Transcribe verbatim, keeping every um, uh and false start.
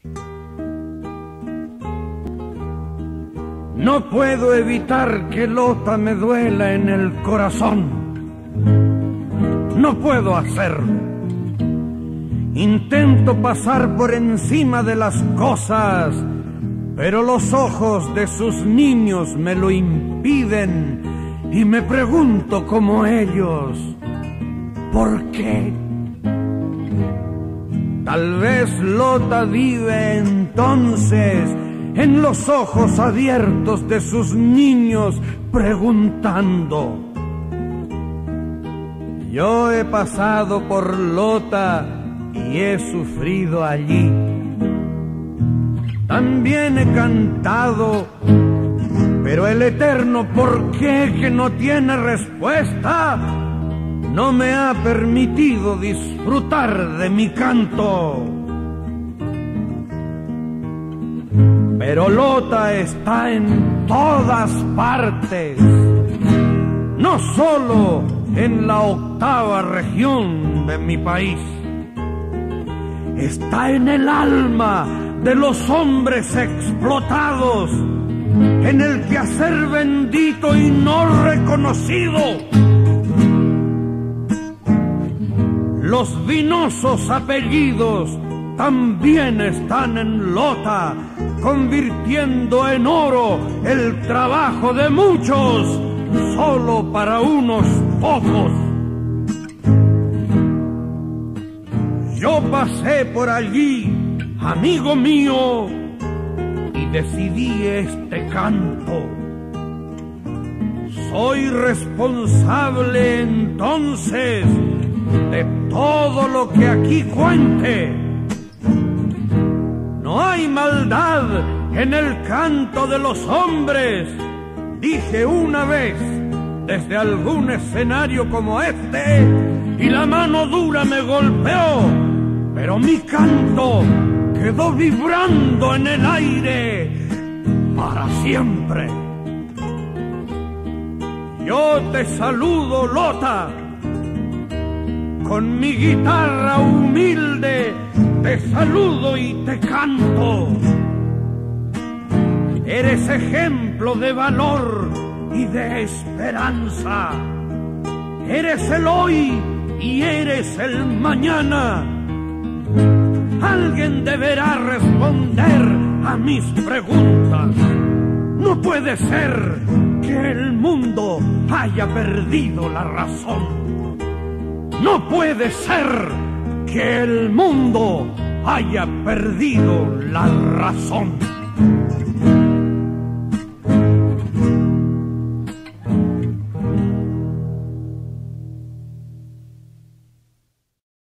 No puedo evitar que Lota me duela en el corazón. No puedo hacerlo. Intento pasar por encima de las cosas, pero los ojos de sus niños me lo impiden y me pregunto como ellos, ¿por qué? Tal vez Lota vive entonces en los ojos abiertos de sus niños preguntando. Yo he pasado por Lota y he sufrido allí. También he cantado, pero el eterno ¿por qué? Que no tiene respuesta no me ha permitido disfrutar de mi canto. Pero Lota está en todas partes, no solo en la octava región de mi país. Está en el alma de los hombres explotados, en el quehacer bendito y no reconocido. Los vinosos apellidos también están en Lota, convirtiendo en oro el trabajo de muchos, solo para unos pocos. Yo pasé por allí, amigo mío, y decidí este canto. Soy responsable entonces de todo lo que aquí cuente. No hay maldad en el canto de los hombres, dije una vez desde algún escenario como este, y la mano dura me golpeó, pero mi canto quedó vibrando en el aire para siempre. Yo te saludo, Lota, con mi guitarra humilde te saludo y te canto. Eres ejemplo de valor y de esperanza. Eres el hoy y eres el mañana. Alguien deberá responder a mis preguntas. No puede ser que el mundo haya perdido la razón. No puede ser que el mundo haya perdido la razón.